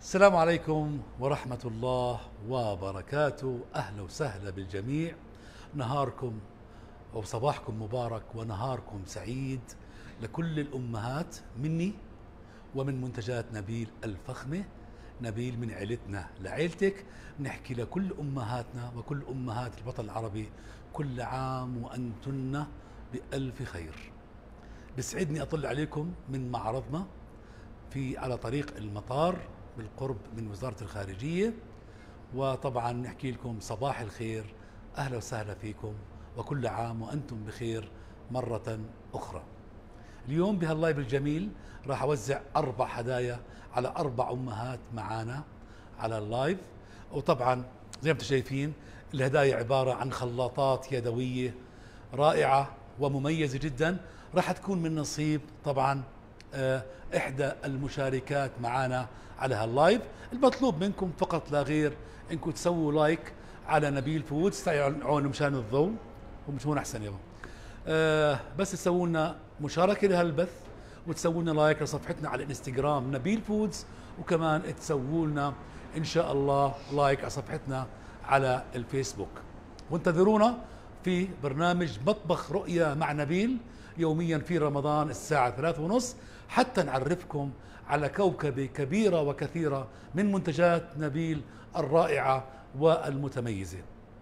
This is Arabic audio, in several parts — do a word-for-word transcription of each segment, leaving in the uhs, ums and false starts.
السلام عليكم ورحمة الله وبركاته. أهلا وسهلا بالجميع. نهاركم أو صباحكم مبارك ونهاركم سعيد لكل الأمهات مني ومن منتجات نبيل الفخمة. نبيل من عيلتنا لعيلتك، نحكي لكل أمهاتنا وكل أمهات الوطن العربي كل عام وأنتن بألف خير. بسعدني أطل عليكم من معرضنا في على طريق المطار بالقرب من وزارة الخارجية، وطبعا نحكي لكم صباح الخير، أهلا وسهلا فيكم وكل عام وأنتم بخير مرة أخرى. اليوم بهاللايف الجميل راح أوزع أربع هدايا على أربع أمهات معانا على اللايف، وطبعا زي ما انتم شايفين الهدايا عبارة عن خلاطات يدوية رائعة ومميزة جدا، راح تكون من نصيب طبعا إحدى المشاركات معنا على هاللايف. المطلوب منكم فقط لا غير انكم تسووا لايك على نبيل فودز، تعالوا مشان الضوء ومش هون احسن يابا. أه بس تسووا لنا مشاركه لهالبث وتسووا لنا لايك لصفحتنا على الانستغرام نبيل فودز، وكمان تسووا لنا ان شاء الله لايك على صفحتنا على الفيسبوك. وانتظرونا في برنامج مطبخ رؤيا مع نبيل يوميا في رمضان الساعة ثلاثة ونص، حتى نعرفكم على كوكبة كبيرة وكثيرة من منتجات نبيل الرائعة والمتميزة.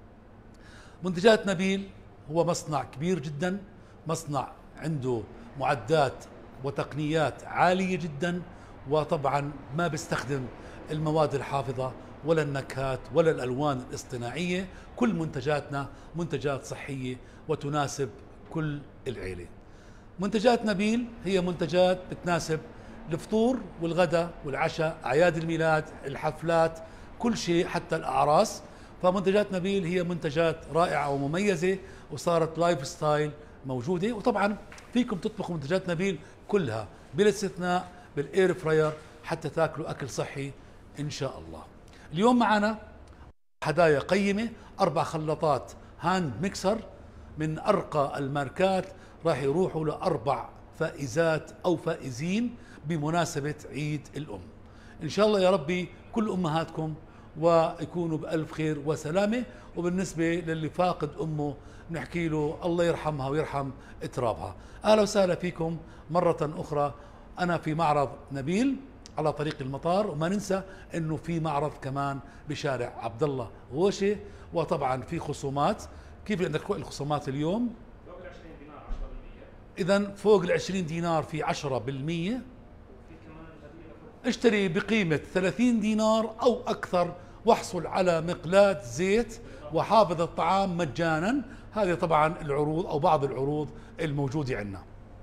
منتجات نبيل هو مصنع كبير جدا، مصنع عنده معدات وتقنيات عالية جدا، وطبعا ما بيستخدم المواد الحافظة ولا النكهات ولا الألوان الاصطناعية. كل منتجاتنا منتجات صحية وتناسب كل العيلة. منتجات نبيل هي منتجات بتناسب الفطور والغداء والعشاء، أعياد الميلاد، الحفلات، كل شيء حتى الأعراس. فمنتجات نبيل هي منتجات رائعة ومميزة وصارت لايف ستايل موجودة، وطبعا فيكم تطبخوا منتجات نبيل كلها بلا استثناء بالاير فراير حتى تاكلوا أكل صحي إن شاء الله. اليوم معنا هدايا قيمة، أربع خلاطات هاند ميكسر من أرقى الماركات راح يروحوا لأربع فائزات أو فائزين بمناسبة عيد الأم. إن شاء الله يا ربي كل أمهاتكم ويكونوا بألف خير وسلامة. وبالنسبة للي فاقد أمه نحكي له الله يرحمها ويرحم ترابها. أهلا وسهلا فيكم مرة أخرى. أنا في معرض نبيل على طريق المطار، وما ننسى أنه في معرض كمان بشارع عبد الله غوشة، وطبعا في خصومات. كيف عندك الخصومات اليوم؟ فوق ال عشرين دينار عشرة بالمية. إذا فوق ال عشرين دينار في عشرة بالمية. وفي كمان هدية فوق. اشتري بقيمة ثلاثين دينار أو أكثر واحصل على مقلاة زيت وحافظ الطعام مجانا. هذه طبعا العروض أو بعض العروض الموجودة عندنا.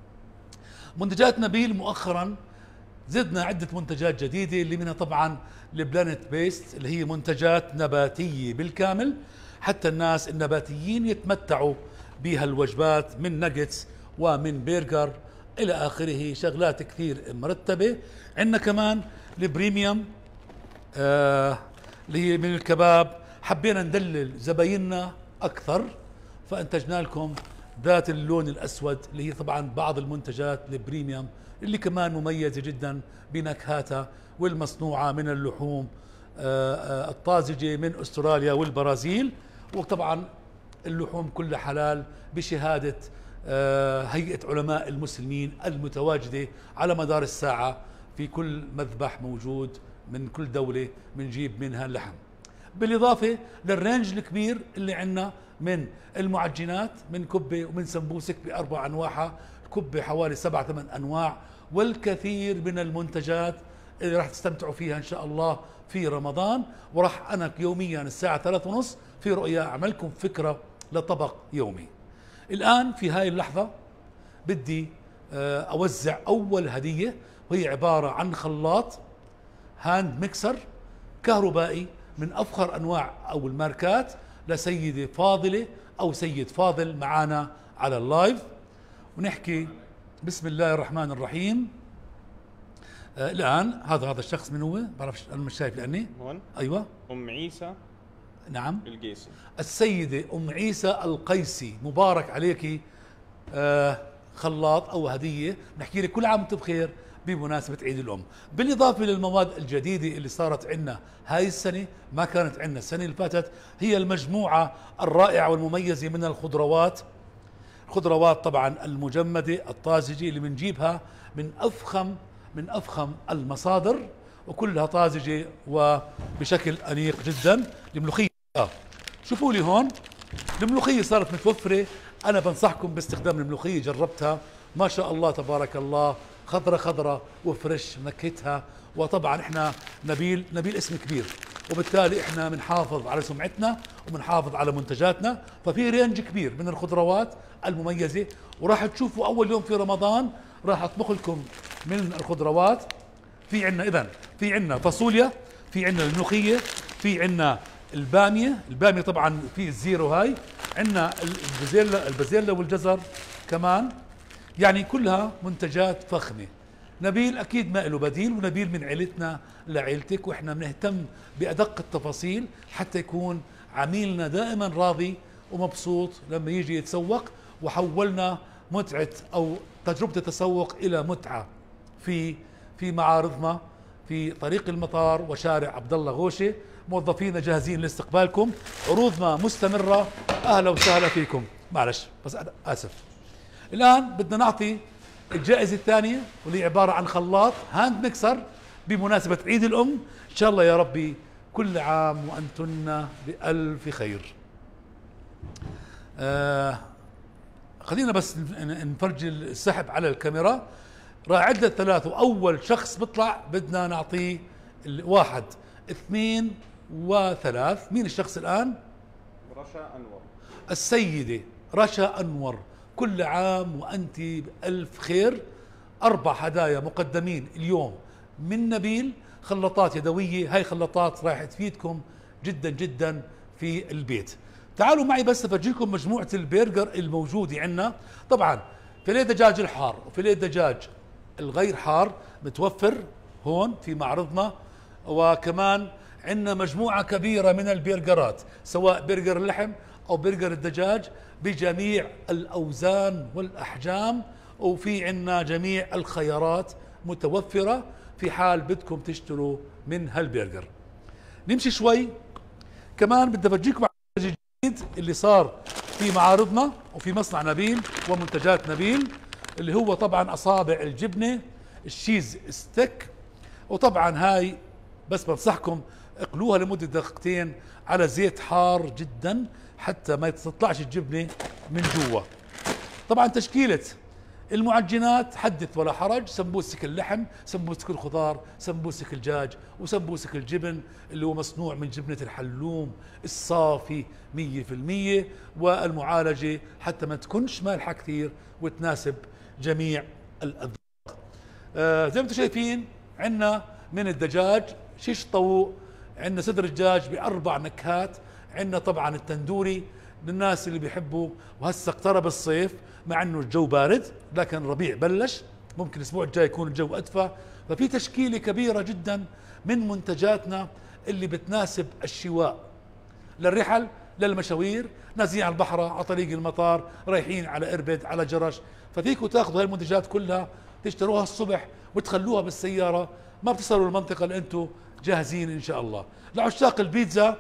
منتجات نبيل مؤخرا زدنا عدة منتجات جديدة، اللي منها طبعا البلانت بيست اللي هي منتجات نباتية بالكامل، حتى الناس النباتيين يتمتعوا بها الوجبات من ناجتس ومن برجر إلى آخره، شغلات كثير مرتبة. عندنا كمان البريميوم آه اللي هي من الكباب، حبينا ندلل زبايننا أكثر فأنتجنا لكم ذات اللون الأسود اللي هي طبعا بعض المنتجات البريميوم اللي كمان مميزة جدا بنكهاتها والمصنوعة من اللحوم الطازجة من أستراليا والبرازيل. وطبعا اللحوم كلها حلال بشهادة هيئة علماء المسلمين المتواجدة على مدار الساعة في كل مذبح موجود من كل دولة بنجيب منها اللحم، بالإضافة للرينج الكبير اللي عندنا من المعجنات، من كبة ومن سمبوسك بأربع أنواعها، كبة حوالي سبع ثمان أنواع، والكثير من المنتجات اللي راح تستمتعوا فيها إن شاء الله في رمضان. وراح أنا يوميا الساعة ثلاثة ونص في رؤيا أعملكم فكرة لطبق يومي. الآن في هاي اللحظة بدي أوزع أول هدية، وهي عبارة عن خلاط هاند ميكسر كهربائي من أفخر أنواع أو الماركات لسيدة فاضلة أو سيد فاضل معنا على اللايف. ونحكي بسم الله الرحمن الرحيم. آه الآن هذا هذا الشخص من هو؟ بعرفش أنا مش شايف لأني هون أيوة أم عيسى نعم القيسي. السيدة أم عيسى القيسي، مبارك عليكي. آه خلاط أو هدية، نحكي لك كل عام وأنت بخير، بمناسبة عيد الأم. بالإضافة للمواد الجديدة اللي صارت عندنا هاي السنة ما كانت عندنا السنة اللي فاتت، هي المجموعة الرائعة والمميزة من الخضروات. الخضروات طبعا المجمدة الطازجة اللي بنجيبها من أفخم من أفخم المصادر، وكلها طازجة وبشكل أنيق جدا. الملوخية آه. شوفوا لي هون الملوخية صارت متوفرة، أنا بنصحكم باستخدام الملوخية، جربتها ما شاء الله تبارك الله، خضرة خضرة وفرش نكهتها. وطبعا احنا نبيل نبيل اسم كبير، وبالتالي احنا بنحافظ على سمعتنا وبنحافظ على منتجاتنا، ففي رينج كبير من الخضروات المميزة. وراح تشوفوا أول يوم في رمضان راح أطبخ لكم من الخضروات. في عنا إذن في عنا فاصوليا، في عنا الملوخية، في عنا البامية. البامية طبعا في الزيرو هاي، عنا البازيلا البازيلا والجزر كمان، يعني كلها منتجات فخمة. نبيل أكيد ما له بديل، ونبيل من عيلتنا لعيلتك، وإحنا بنهتم بأدق التفاصيل حتى يكون عميلنا دائما راضي ومبسوط لما يجي يتسوق. وحولنا متعة أو تجربة التسوق إلى متعة في في معارضنا في طريق المطار وشارع عبد الله غوشة. موظفينا جاهزين لاستقبالكم، عروضنا مستمرة. أهلا وسهلا فيكم. معلش بس أنا آسف. الآن بدنا نعطي الجائزة الثانية، واللي عبارة عن خلاط هاند ميكسر بمناسبة عيد الأم. إن شاء الله يا ربي كل عام وأنتن بألف خير. آه خلينا بس نفرج السحب على الكاميرا. راح عدة ثلاث، وأول شخص بيطلع بدنا نعطيه واحد اثنين وثلاث. مين الشخص الآن؟ رشا أنور. السيدة رشا أنور، كل عام وأنت بألف خير. أربع هدايا مقدمين اليوم من نبيل، خلاطات يدوية. هاي خلاطات راح تفيدكم جدا جدا في البيت. تعالوا معي بس أفرجيكم مجموعة البرجر الموجودة عندنا. طبعا فيليه دجاج الحار وفيليه دجاج الغير حار متوفر هون في معرضنا، وكمان عندنا مجموعة كبيرة من البرجرات، سواء برجر اللحم أو برجر الدجاج بجميع الأوزان والأحجام، وفي عندنا جميع الخيارات متوفرة في حال بدكم تشتروا من هالبرجر. نمشي شوي كمان، بدي أفرجيكم على الجديد اللي صار في معارضنا وفي مصنع نبيل ومنتجات نبيل، اللي هو طبعا أصابع الجبنة الشيز ستيك. وطبعا هاي بس بنصحكم اقلوها لمدة دقيقتين على زيت حار جدا حتى ما تطلعش الجبنة من جوا. طبعا تشكيلة المعجنات حدث ولا حرج، سمبوسك اللحم، سمبوسك الخضار، سمبوسك الدجاج، وسمبوسك الجبن اللي هو مصنوع من جبنة الحلوم الصافي مية في المية، والمعالجة حتى ما تكونش مالحة كثير وتناسب جميع الأذواق. آه زي ما انتم شايفين عندنا من الدجاج شيش طاووق، عندنا صدر الدجاج بأربع نكهات، عندنا طبعا التندوري للناس اللي بيحبوا. وهسه اقترب الصيف مع انه الجو بارد، لكن الربيع بلش، ممكن الاسبوع الجاي يكون الجو ادفى، ففي تشكيله كبيره جدا من منتجاتنا اللي بتناسب الشواء للرحل، للمشاوير، نازلين على البحر، على طريق المطار، رايحين على اربد، على جرش. ففيكم تاخذوا هاي المنتجات كلها تشتروها الصبح وتخلوها بالسياره، ما بتصلوا المنطقه اللي انتم جاهزين ان شاء الله. لعشاق البيتزا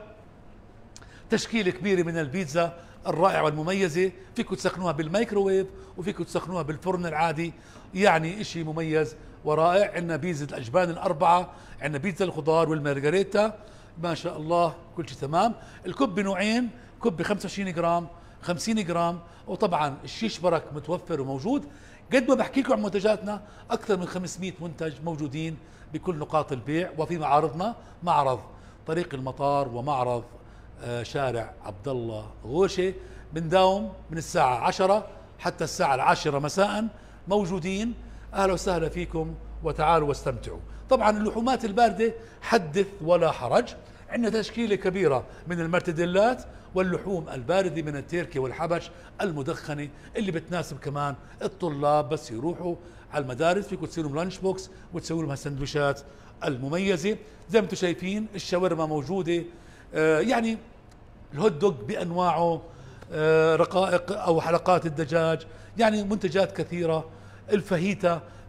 تشكيلة كبيرة من البيتزا الرائعة والمميزة، فيكم تسخنوها بالميكروويف وفيكم تسخنوها بالفرن العادي، يعني اشي مميز ورائع. عندنا بيتزا الأجبان الأربعة، عندنا بيتزا الخضار والمارغريتا، ما شاء الله كل شيء تمام. الكب بنوعين، كب ب خمسة وعشرين جرام، خمسين جرام، وطبعا الشيش برك متوفر وموجود. قد ما بحكي لكم عن منتجاتنا، أكثر من خمسمئة منتج موجودين بكل نقاط البيع وفي معارضنا، معرض طريق المطار ومعرض شارع عبد الله غوشة. بنداوم من الساعة عشرة حتى الساعة العاشرة مساء موجودين. أهلا وسهلا فيكم وتعالوا واستمتعوا. طبعا اللحومات الباردة حدث ولا حرج، عندنا تشكيلة كبيرة من المرتديلات واللحوم الباردة من التركي والحبش المدخنة اللي بتناسب كمان الطلاب بس يروحوا على المدارس، فيكم تصيروا لانش بوكس وتسووا لهم السندويشات المميزة. زي ما انتم شايفين الشاورما موجودة، آه يعني الهوت دوغ بأنواعه، آه رقائق أو حلقات الدجاج، يعني منتجات كثيرة. الفاهيتا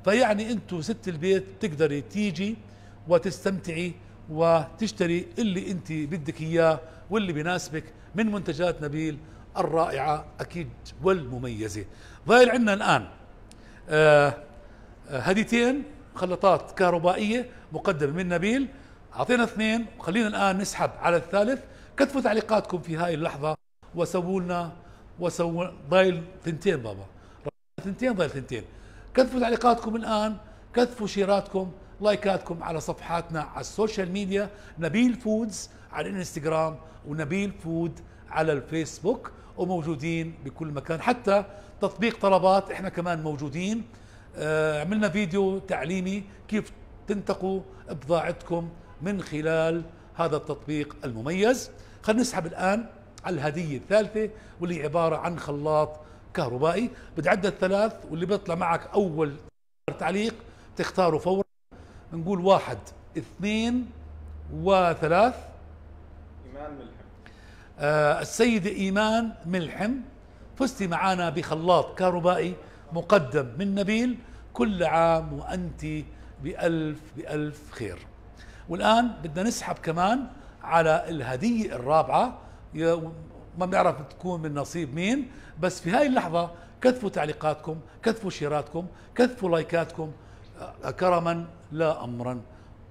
فيعني انتم ست البيت بتقدري تيجي وتستمتعي وتشتري اللي انت بدك اياه واللي بيناسبك من منتجات نبيل الرائعة أكيد والمميزة. ضايل عندنا الآن آه هديتين خلاطات كهربائية مقدمة من نبيل، أعطينا اثنين وخلينا الآن نسحب على الثالث. كتبوا تعليقاتكم في هاي اللحظة وسووا لنا وسووا ضايل ثنتين بابا ثنتين ضايل ثنتين. كتبوا تعليقاتكم الآن، كتبوا شيراتكم، لايكاتكم على صفحاتنا على السوشيال ميديا، نبيل فودز على الانستغرام ونبيل فود على الفيسبوك، وموجودين بكل مكان، حتى تطبيق طلبات احنا كمان موجودين. آه عملنا فيديو تعليمي كيف تنتقوا بضاعتكم من خلال هذا التطبيق المميز. خلينا نسحب الآن على الهدية الثالثة واللي عبارة عن خلاط كهربائي. بدي عدد ثلاث واللي بيطلع معك أول تعليق تختاره فورا. نقول واحد اثنين وثلاث. إيمان ملحم. آه السيدة إيمان ملحم، فزتي معنا بخلاط كهربائي مقدم من نبيل. كل عام وأنت بألف بألف خير. والآن بدنا نسحب كمان على الهدية الرابعة، ما بنعرف تكون من نصيب مين، بس في هاي اللحظة كتبوا تعليقاتكم، كتبوا شيراتكم، كتبوا لايكاتكم كرما لا أمرا.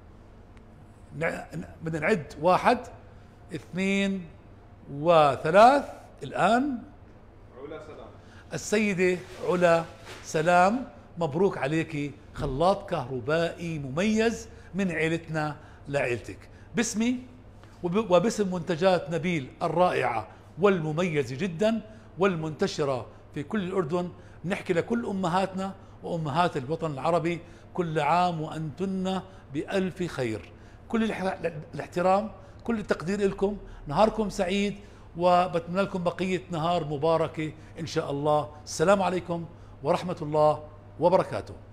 بدنا نعد واحد اثنين وثلاث. الآن علا سلام. السيدة علا سلام، مبروك عليكي خلاط كهربائي مميز من عيلتنا لعيلتك. باسمي وباسم منتجات نبيل الرائعة والمميزة جدا والمنتشرة في كل الأردن، نحكي لكل أمهاتنا وأمهات الوطن العربي كل عام وأنتن بألف خير. كل الاحترام، كل التقدير لكم، نهاركم سعيد، وبتمنى لكم بقية نهار مباركة إن شاء الله. السلام عليكم ورحمة الله وبركاته.